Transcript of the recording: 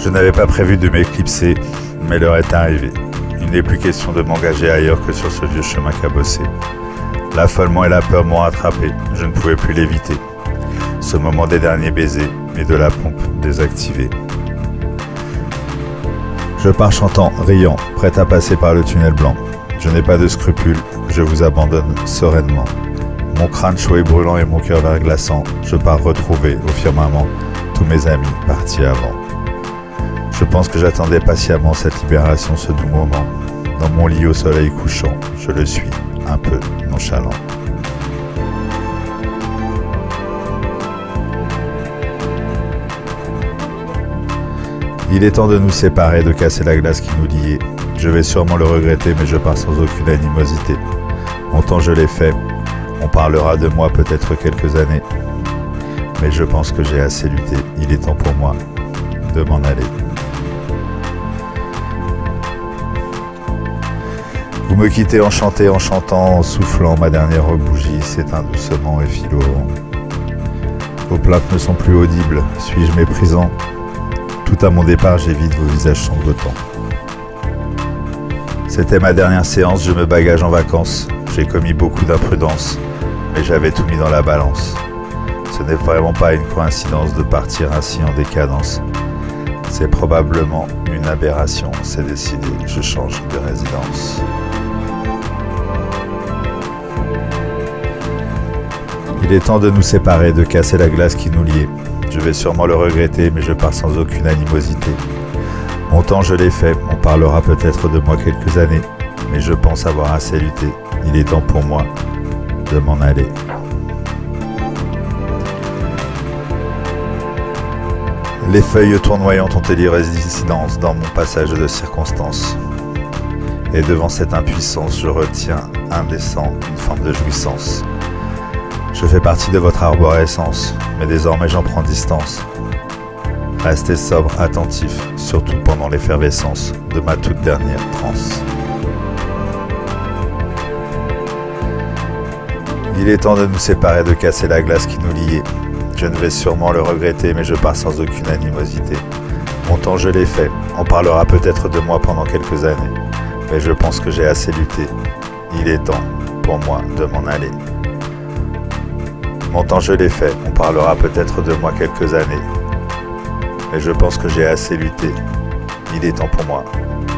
Je n'avais pas prévu de m'éclipser, mais l'heure est arrivée. Il n'est plus question de m'engager ailleurs que sur ce vieux chemin cabossé. L'affolement et la peur m'ont rattrapé, je ne pouvais plus l'éviter. Ce moment des derniers baisers et de la pompe désactivée. Je pars chantant, riant, prêt à passer par le tunnel blanc. Je n'ai pas de scrupules, je vous abandonne sereinement. Mon crâne chaud et brûlant et mon cœur verglaçant, je pars retrouver au firmament tous mes amis partis avant. Je pense que j'attendais patiemment cette libération, ce doux moment. Dans mon lit au soleil couchant, je le suis, un peu nonchalant. Il est temps de nous séparer, de casser la glace qui nous liait. Je vais sûrement le regretter, mais je pars sans aucune animosité. Longtemps je l'ai fait, on parlera de moi peut-être quelques années. Mais je pense que j'ai assez lutté, il est temps pour moi de m'en aller. Vous me quittez enchanté en chantant, en soufflant, ma dernière bougie s'éteint doucement et file au vent. Vos plaintes ne sont plus audibles, suis-je méprisant? Tout à mon départ, j'évite vos visages sanglotants. C'était ma dernière séance, je me bagage en vacances. J'ai commis beaucoup d'imprudence, mais j'avais tout mis dans la balance. Ce n'est vraiment pas une coïncidence de partir ainsi en décadence. C'est probablement une aberration, c'est décidé, je change de résidence. Il est temps de nous séparer, de casser la glace qui nous liait. Je vais sûrement le regretter, mais je pars sans aucune animosité. Mon temps je l'ai fait, on parlera peut-être de moi quelques années, mais je pense avoir assez lutté. Il est temps pour moi de m'en aller. Les feuilles tournoyantes ont élu résidence dans mon passage de circonstance. Et devant cette impuissance, je retiens indécent une forme de jouissance. Je fais partie de votre arborescence, mais désormais j'en prends distance. Restez sobre, attentif, surtout pendant l'effervescence de ma toute dernière transe. Il est temps de nous séparer, de casser la glace qui nous liait. Je ne vais sûrement le regretter, mais je pars sans aucune animosité. Mon temps je l'ai fait, on parlera peut-être de moi pendant quelques années, mais je pense que j'ai assez lutté. Il est temps pour moi de m'en aller. Mon temps je l'ai fait, on parlera peut-être de moi quelques années, mais je pense que j'ai assez lutté. Il est temps pour moi